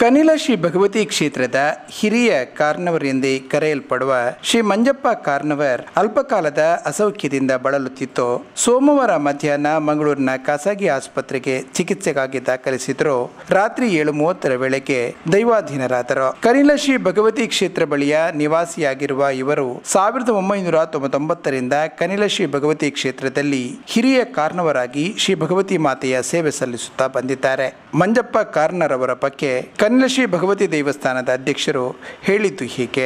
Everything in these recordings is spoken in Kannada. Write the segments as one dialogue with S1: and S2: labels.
S1: ಕನಿಲ ಶ್ರೀ ಭಗವತಿ ಕ್ಷೇತ್ರದ ಹಿರಿಯ ಕಾರ್ನವರ್ ಎಂದೇ ಕರೆಯಲ್ಪಡುವ ಶ್ರೀ ಮಂಜಪ್ಪ ಕಾರ್ನವರ್ ಅಲ್ಪಕಾಲದ ಅಸೌಖ್ಯದಿಂದ ಬಳಲುತ್ತಿತ್ತು. ಸೋಮವಾರ ಮಧ್ಯಾಹ್ನ ಮಂಗಳೂರಿನ ಖಾಸಗಿ ಆಸ್ಪತ್ರೆಗೆ ಚಿಕಿತ್ಸೆಗಾಗಿ ದಾಖಲಿಸಿದ್ರು. ರಾತ್ರಿ 7:30 ವೇಳೆಗೆ ದೈವಾಧೀನರಾದರು. ಕನಿಲ ಶ್ರೀ ಭಗವತಿ ಕ್ಷೇತ್ರ ಬಳಿಯ ನಿವಾಸಿಯಾಗಿರುವ ಇವರು 1999ರಿಂದ ಕನಿಲ ಶ್ರೀ ಭಗವತಿ ಕ್ಷೇತ್ರದಲ್ಲಿ ಹಿರಿಯ ಕಾರ್ನವರ್ ಆಗಿ ಶ್ರೀ ಭಗವತಿ ಮಾತೆಯ ಸೇವೆ ಸಲ್ಲಿಸುತ್ತಾ ಬಂದಿದ್ದಾರೆ. ಮಂಜಪ್ಪ ಕಾರ್ನರ್ ಅವರ ಬಗ್ಗೆ ಕನಿಲ ಶ್ರೀ ಭಗವತಿ ದೇವಸ್ಥಾನದ ಅಧ್ಯಕ್ಷರು ಹೇಳಿದ್ದು ಹೀಗೆ.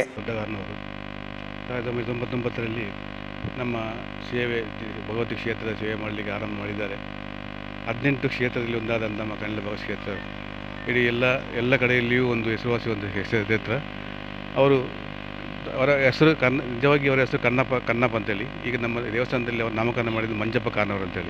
S2: 1999ರಲ್ಲಿ ನಮ್ಮ ಸೇವೆ ಭಗವತಿ ಕ್ಷೇತ್ರದ ಸೇವೆ ಮಾಡಲಿಕ್ಕೆ ಆರಂಭ ಮಾಡಿದ್ದಾರೆ. 18 ಕ್ಷೇತ್ರದಲ್ಲಿ ಒಂದಾದ ನಮ್ಮ ಕನಿಲ ಭಗವತಿ ಕ್ಷೇತ್ರ ಇಡೀ ಎಲ್ಲ ಕಡೆಯಲ್ಲಿಯೂ ಒಂದು ಹೆಸರುವಾಸಿ ಒಂದು ಕ್ಷೇತ್ರ. ಅವರ ಹೆಸರು ನಿಜವಾಗಿ ಅವರ ಹೆಸರು ಕನ್ನಪ್ಪ ಅಂತೇಳಿ. ಈಗ ನಮ್ಮ ದೇವಸ್ಥಾನದಲ್ಲಿ ಅವರು ನಾಮಕರಣ ಮಾಡಿದ್ದು ಮಂಜಪ್ಪ ಕಾರ್ನವರ್ ಅಂತೇಳಿ.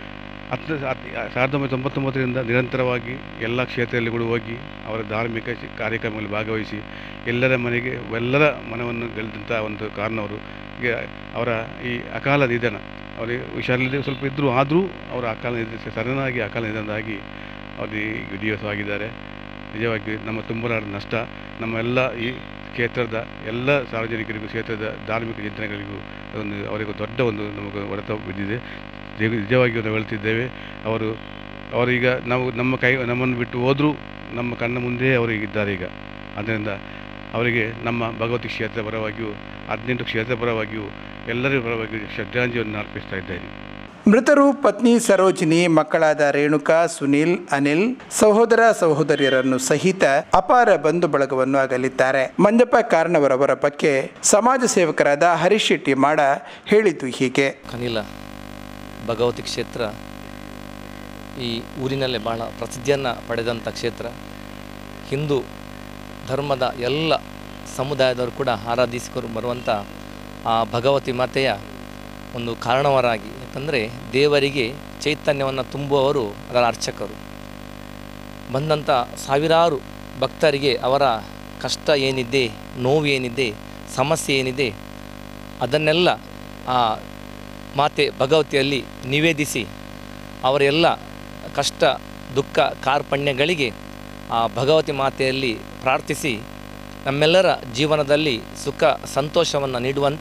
S2: 1999ರಿಂದ ನಿರಂತರವಾಗಿ ಎಲ್ಲ ಕ್ಷೇತ್ರದಲ್ಲಿ ಕೂಡ ಹೋಗಿ ಅವರ ಧಾರ್ಮಿಕ ಕಾರ್ಯಕ್ರಮಗಳಲ್ಲಿ ಭಾಗವಹಿಸಿ ಎಲ್ಲರ ಮನವನ್ನು ಗೆಲ್ಲಿದಂಥ ಒಂದು ಕಾರಣವರು. ಈಗ ಅವರ ಈ ಅಕಾಲ ನಿಧನ, ಅವರಿಗೆ ಹುಷಾರಿಲ್ಲದೆ ಸ್ವಲ್ಪ ಇದ್ದರೂ ಆದರೂ ಅವರ ಸಡನ್ನಾಗಿ ಅಕಾಲ ನಿಧನದಾಗಿ ಅವರು ದಿವಸವಾಗಿದ್ದಾರೆ. ನಿಜವಾಗಿ ನಮ್ಮ ತುಂಬ ನಷ್ಟ. ನಮ್ಮ ಎಲ್ಲ ಈ ಕ್ಷೇತ್ರದ ಎಲ್ಲ ಸಾರ್ವಜನಿಕರಿಗೂ ಕ್ಷೇತ್ರದ ಧಾರ್ಮಿಕ ಚಿಂತನೆಗಳಿಗೂ ಅವರಿಗೂ ದೊಡ್ಡ ಒಂದು ನಮಗೆ ಹೊಡೆತ ಬಿದ್ದಿದೆ. ನಿಜವಾಗಿ ನಾವು ಹೇಳ್ತಿದ್ದೇವೆ. ಅವರೀಗ ನಮ್ಮನ್ನು ಬಿಟ್ಟು ಹೋದರೂ ನಮ್ಮ ಕಣ್ಣ ಮುಂದೆ ಅವರಿಗಿದ್ದಾರೆ ಈಗ. ಆದ್ದರಿಂದ ಅವರಿಗೆ ನಮ್ಮ ಭಗವತಿ ಕ್ಷೇತ್ರ ಪರವಾಗಿಯೂ 18 ಕ್ಷೇತ್ರ ಪರವಾಗಿಯೂ ಎಲ್ಲರ ಪರವಾಗಿಯೂ ಶ್ರದ್ಧಾಂಜಲಿಯನ್ನು ಅರ್ಪಿಸ್ತಾ ಇದ್ದೇನೆ.
S1: ಮೃತರು ಪತ್ನಿ ಸರೋಜಿನಿ, ಮಕ್ಕಳಾದ ರೇಣುಕಾ, ಸುನೀಲ್, ಅನಿಲ್, ಸಹೋದರ ಸಹೋದರಿಯರನ್ನು ಸಹಿತ ಅಪಾರ ಬಂಧು ಬಳಗವನ್ನು ಅಗಲಿದ್ದಾರೆ. ಮಂಜಪ್ಪ ಕಾರ್ನವರ್ ಅವರ ಬಗ್ಗೆ ಸಮಾಜ ಸೇವಕರಾದ ಹರೀಶ್ ಶೆಟ್ಟಿ ಮಾಡ ಹೇಳಿದ್ದು ಹೀಗೆ.
S3: ಕನಿಲ ಭಗವತಿ ಕ್ಷೇತ್ರ ಈ ಊರಿನಲ್ಲೇ ಬಹಳ ಪ್ರಸಿದ್ಧಿಯನ್ನು ಪಡೆದಂಥ ಕ್ಷೇತ್ರ. ಹಿಂದೂ ಧರ್ಮದ ಎಲ್ಲ ಸಮುದಾಯದವರು ಕೂಡ ಆರಾಧಿಸಿಕೊಂಡು ಬರುವಂಥ ಆ ಭಗವತಿ ಮಾತೆಯ ಒಂದು ಕಾರಣವರಾಗಿ, ಯಾಕಂದರೆ ದೇವರಿಗೆ ಚೈತನ್ಯವನ್ನು ತುಂಬುವವರು ಅದರ ಅರ್ಚಕರು. ಬಂದಂಥ ಸಾವಿರಾರು ಭಕ್ತರಿಗೆ ಅವರ ಕಷ್ಟ ಏನಿದೆ, ನೋವು ಏನಿದೆ, ಸಮಸ್ಯೆ ಏನಿದೆ ಅದನ್ನೆಲ್ಲ ಆ ಮಾತೆ ಭಗವತಿಯಲ್ಲಿ ನಿವೇದಿಸಿ ಅವರೆಲ್ಲ ಕಷ್ಟ ದುಃಖ ಕಾರ್ಪಣ್ಯಗಳಿಗೆ ಆ ಭಗವತಿ ಮಾತೆಯಲ್ಲಿ ಪ್ರಾರ್ಥಿಸಿ ನಮ್ಮೆಲ್ಲರ ಜೀವನದಲ್ಲಿ ಸುಖ ಸಂತೋಷವನ್ನು ನೀಡುವಂಥ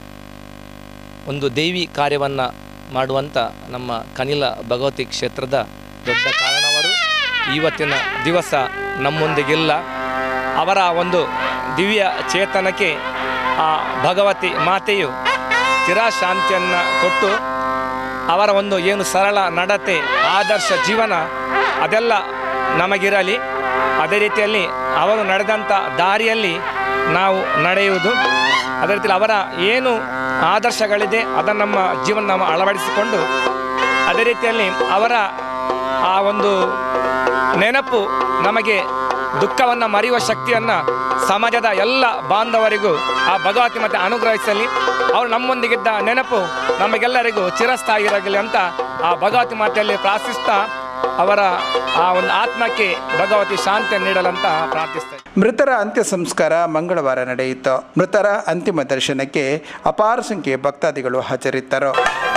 S3: ಒಂದು ದೈವಿ ಕಾರ್ಯವನ್ನು ಮಾಡುವಂಥ ನಮ್ಮ ಕನಿಲ ಭಗವತಿ ಕ್ಷೇತ್ರದ ದೊಡ್ಡ ಕಾರಣವರು ಇವತ್ತಿನ ದಿವಸ ನಮ್ಮೊಂದಿಗಿಲ್ಲ. ಅವರ ಒಂದು ದಿವ್ಯ ಚೇತನಕ್ಕೆ ಆ ಭಗವತಿ ಮಾತೆಯು ಚಿರಶಾಂತಿಯನ್ನು ಕೊಟ್ಟು ಅವರ ಒಂದು ಏನು ಸರಳ ನಡತೆ, ಆದರ್ಶ ಜೀವನ ಅದೆಲ್ಲ ನಮಗಿರಲಿ. ಅದೇ ರೀತಿಯಲ್ಲಿ ಅವರು ನಡೆದಂಥ ದಾರಿಯಲ್ಲಿ ನಾವು ನಡೆಯುವುದು, ಅದೇ ರೀತಿಯಲ್ಲಿ ಅವರ ಏನು ಆದರ್ಶಗಳಿದೆ ಅದನ್ನು ನಮ್ಮ ಜೀವನ ನಾವು ಅಳವಡಿಸಿಕೊಂಡು, ಅದೇ ರೀತಿಯಲ್ಲಿ ಅವರ ಆ ಒಂದು ನೆನಪು ನಮಗೆ ದುಃಖವನ್ನು ಮರೆಯುವ ಶಕ್ತಿಯನ್ನು ಸಮಾಜದ ಎಲ್ಲ ಬಾಂಧವರಿಗೂ ಆ ಭಗವತಿ ಮತ್ತೆ ಅನುಗ್ರಹಿಸಲಿ. ಅವರು ನಮ್ಮೊಂದಿಗಿದ್ದ ನೆನಪು ನಮಗೆಲ್ಲರಿಗೂ ಚಿರಸ್ಥಾಯಿರಲಿ ಅಂತ ಆ ಭಗವತಿ ಮಾತೆಯಲ್ಲಿ ಪ್ರಾರ್ಥಿಸ್ತಾ ಅವರ ಆ ಒಂದು ಆತ್ಮಕ್ಕೆ ಭಗವತಿ ಶಾಂತಿ ನೀಡಲಂತ ಪ್ರಾರ್ಥಿಸ್ತಾರೆ.
S1: ಮೃತರ ಅಂತ್ಯ ಸಂಸ್ಕಾರ ಮಂಗಳವಾರ ನಡೆಯಿತು. ಮೃತರ ಅಂತಿಮ ದರ್ಶನಕ್ಕೆ ಅಪಾರ ಸಂಖ್ಯೆಯ ಭಕ್ತಾದಿಗಳು ಹಾಜರಿದ್ದರು.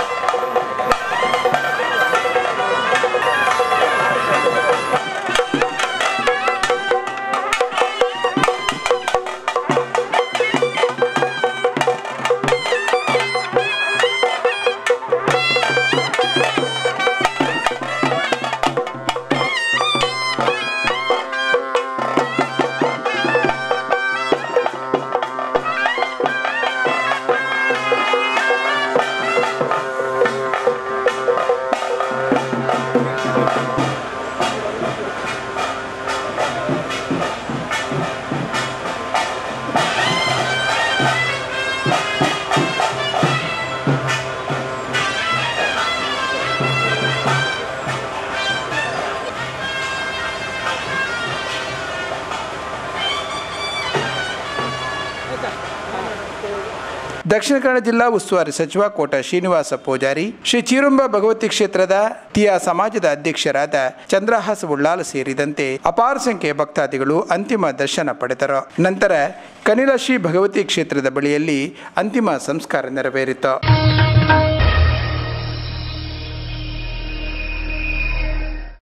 S1: ದಕ್ಷಿಣ ಕನ್ನಡ ಜಿಲ್ಲಾ ಉಸ್ತುವಾರಿ ಸಚಿವ ಕೋಟ ಶ್ರೀನಿವಾಸ ಪೂಜಾರಿ, ಶ್ರೀ ಚೀರುಂಬ ಭಗವತಿ ಕ್ಷೇತ್ರದ ತಿಯಾ ಸಮಾಜದ ಅಧ್ಯಕ್ಷರಾದ ಚಂದ್ರಹಾಸ ಉಳ್ಳಾಲ ಸೇರಿದಂತೆ ಅಪಾರ ಸಂಖ್ಯೆಯ ಭಕ್ತಾದಿಗಳು ಅಂತಿಮ ದರ್ಶನ ಪಡೆದರು. ನಂತರ ಕನಿಲ ಶ್ರೀ ಭಗವತಿ ಕ್ಷೇತ್ರದ ಬಳಿಯಲ್ಲಿ ಅಂತಿಮ ಸಂಸ್ಕಾರ ನೆರವೇರಿತು.